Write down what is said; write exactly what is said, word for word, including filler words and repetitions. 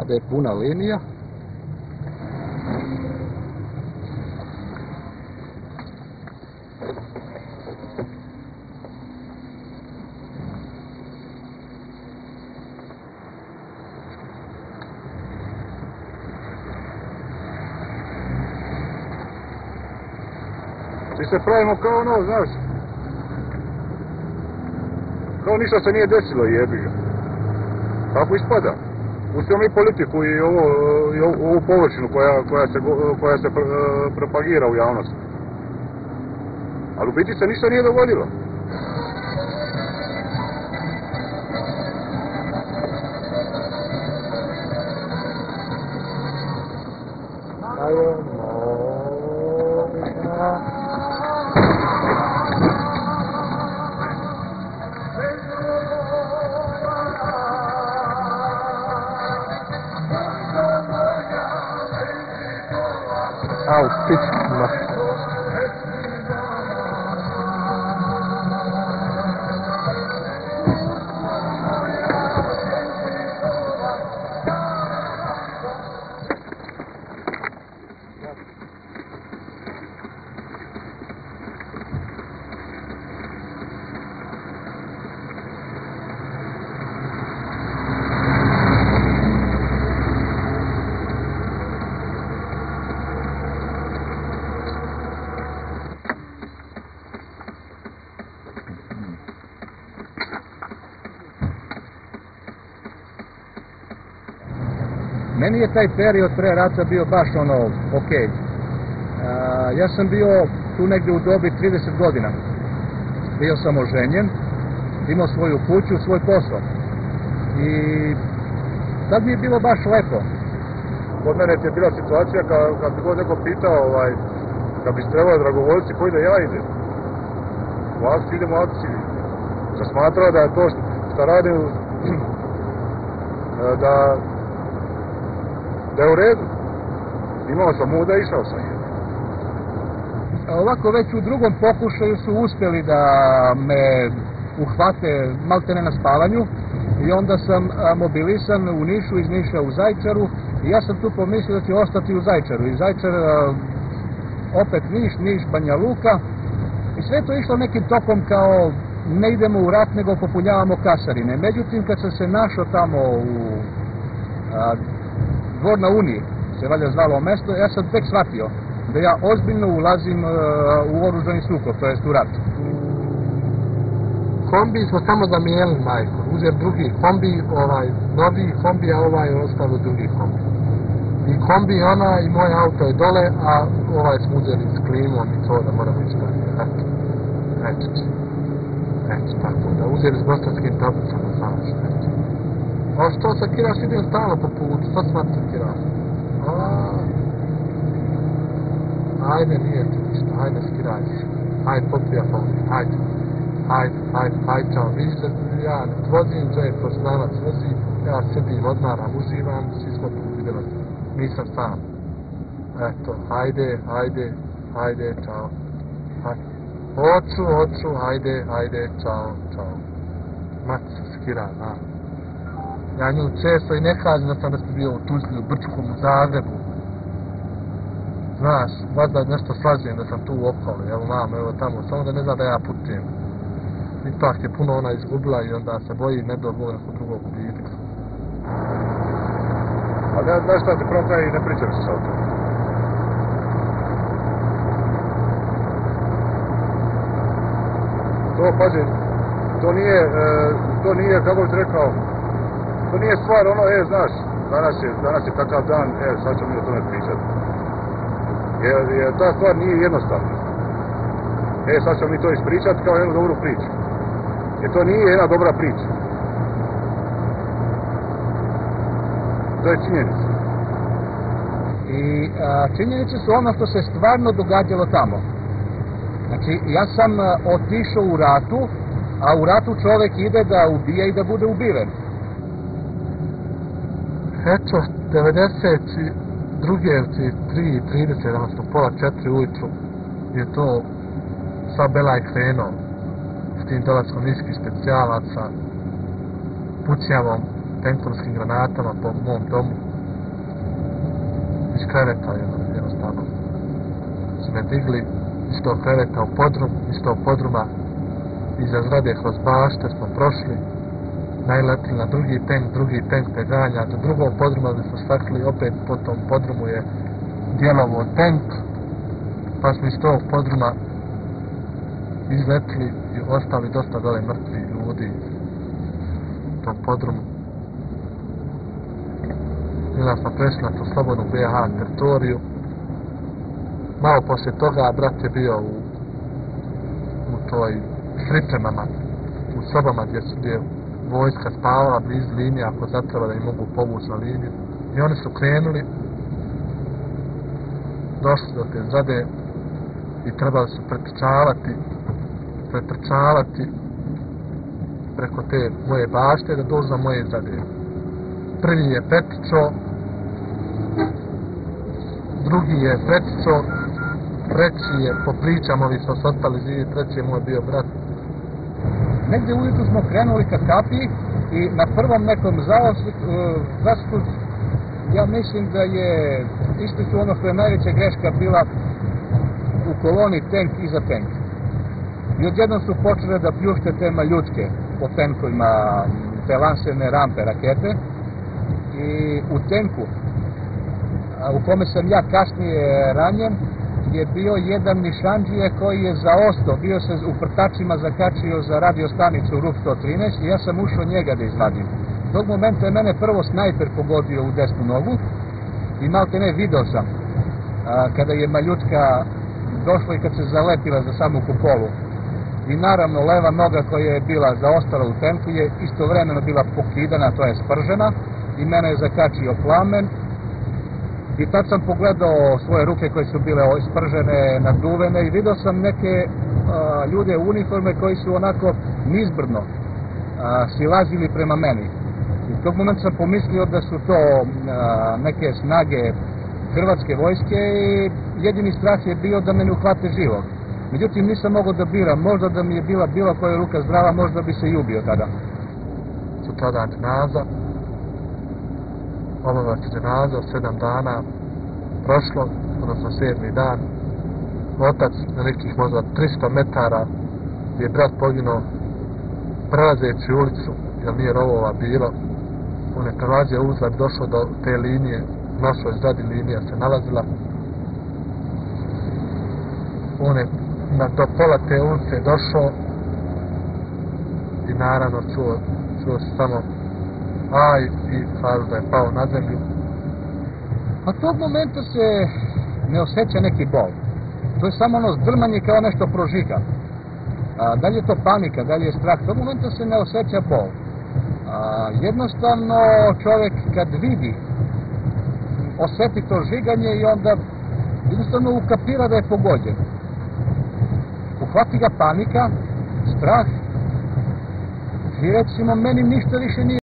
da je puna linija. Mi se pravimo kao ono, znaš, kao ništa se nije desilo, jebi ga. Tako ispada. Pustimo mi politiku i, ovo, i ovu površinu koja, koja se, koja se propagira u javnosti. Ali u biti se ništa nije dogodilo. Au, pička. Meni je taj period pre rata bio baš ono, ok. Uh, ja sam bio tu negdje u dobi trideset godina. Bio sam oženjen, imao svoju kuću, svoj posao. I tad mi je bilo baš lepo. Kod mene je bila situacija kad, kad bi god neko pitao, ovaj, kad bi se trebali dragovoljci, koji da ja idem. U akciju idem u akciju. Sam smatrao da je to što radim, da da je u redu. Imao sam muda, išao sam je. Ovako već u drugom pokušaju su uspjeli da me uhvate maltene na spavanju i onda sam mobilisan u Nišu, iz Niša u Zaječaru i ja sam tu pomislio da ću ostati u Zaječaru. Iz Zaječara opet Niš, Niš, Banja Luka i sve to išlo nekim tokom kao ne idemo u rat nego popunjavamo kasarine. Međutim, kad sam se našao tamo u a, Dvor na Uniji, se valjda zvalo mesto, ja sam tek shvatio da ja ozbiljno ulazim uh, u oružani sukob, to jest u rat. Kombi smo samo zamijenili, majko, uzeli drugi kombi, ovaj, novi kombi, a ovaj je ostavio drugi kombi. I kombi ona i moj auto je dole, a ovaj smo uzeli s klimom i to da moramo ići dalje. Eto, eto ti. Eto, tako da uzeli s bosanskim tablicama, znaš, eto. A što sa kiraš, idem stalno po putu, što smatra sa kiraš? Ajde, nije ti ništa, ajde skiraj se. Ajde, popija pomoći, ajde. Ajde, ajde, ajde, čao. Vidiš da ja ne vozim, Džej poslavac vozi, ja sedim, odmaram, uživam, svi smo tu vidjeli. Nisam sam. Eto, ajde, ajde, ajde, čao. Ajde. Hoću, hoću, ajde, ajde, čao, čao. Matica skira, a. Ja nju često i ne kažem da sam da bio u Tuzli, u Brčkom, u Zagrebu. Znaš, vazda nešto slažem da sam tu u okolo, evo mama, evo tamo, samo da ne zna da ja putujem. Ipak je puno ona izgubila i onda se boji ne do Boga kod drugog gubitka. A ne, znaš šta ti pravo kaj ne pričam se sa o tom. To, pazi, to nije, e, to nije, kako bih rekao, to nije stvar ono, e, znaš, danas je, danas je takav dan, e, sad ćemo mi o tome pričati. Jer, jer ta stvar nije jednostavna. E, sad ćemo mi to ispričati kao jednu dobru priču. Jer to nije jedna dobra priča. To je činjenica. I a, činjenice su ono što se stvarno događalo tamo. Znači, ja sam a, otišao u ratu, a u ratu čovjek ide da ubije i da bude ubiven. Eto, devedeset druge, tri trideset, odnosno pola četiri ujutru je to sa Belaj krenuo s tim dolaskom niskih specijalaca, pućavom tenkovskim granatama po mom domu. iz kreveta jednostavno su me digli iz tog kreveta u podrum, iz tog podruma iza zgrade kroz bašte smo prošli, najletili na drugi tank, drugi tank te ganja do drugog podruma gdje smo stakli, opet po tom podrumu je djelovo tank, pa smo iz tog podruma izletili i ostali dosta dole mrtvi ljudi u tom podrumu. I onda smo prešli na tu slobodnu B iH teritoriju. Malo poslije toga brat je bio u, u toj pripremama, u sobama gdje su gdje vojska spavala blizu linije ako zatreba da im mogu povući na liniju. I oni su krenuli, došli do te zgrade i trebali su pretrčavati, pretrčavati preko te moje bašte da dođu na moje zgrade. Prvi je pretrčao, drugi je pretrčao, treći je, po pričama ovi smo se ostali živi, treći je moj bio brat. Negdje ujutru smo krenuli ka kapiji i na prvom nekom zastupku, ja mislim da je isto ono što je najveća greška bila u koloni tank iza tank. I odjednom su počele da pljušte te maljučke po tenkovima, te lanserne rampe, rakete. I u tenku, u kome sam ja kasnije ranjen, je bio jedan nišandžije koji je zaostao, bio se u prtačima zakačio za radiostanicu R U F sto trinaest i ja sam ušao njega da izvadim. Tog momenta je mene prvo snajper pogodio u desnu nogu i malte ne video sam a, kada je maljučka došla i kad se zalepila za samu kupolu. I naravno leva noga koja je bila zaostala u tenku je istovremeno bila pokidana, to je spržena i mene je zakačio plamen. I tad sam pogledao svoje ruke koje su bile spržene, naduvene i vidio sam neke a, ljude u uniforme koji su onako nizbrno a, silazili prema meni. I tog momenta sam pomislio da su to a, neke snage hrvatske vojske i jedini strah je bio da me ne uhvate živog. Međutim, nisam mogao da biram, možda da mi je bila bila koja ruka zdrava, možda bi se i ubio tada. Sutradan dženaza, obava se dženaza, sedam dana prošlo, odnosno sedmi dan. Otac na nekih možda tristo metara je brat poginuo prelazeći ulicu, jer nije rovova bilo. On je prelazio uzlaz, došao do te linije, u našoj zgradi linija se nalazila. On je na do pola te ulice došao i naravno čuo, čuo se samo aj i faru da je pao na zemlju. A tog momenta se ne osjeća neki bol. To je samo ono zdrmanje kao nešto prožika. A, da li je to panika, da li je strah, tog momenta se ne osjeća bol. A, jednostavno čovjek kad vidi, osjeti to žiganje i onda jednostavno ukapira da je pogođen. Uhvati ga panika, strah i recimo meni ništa više nije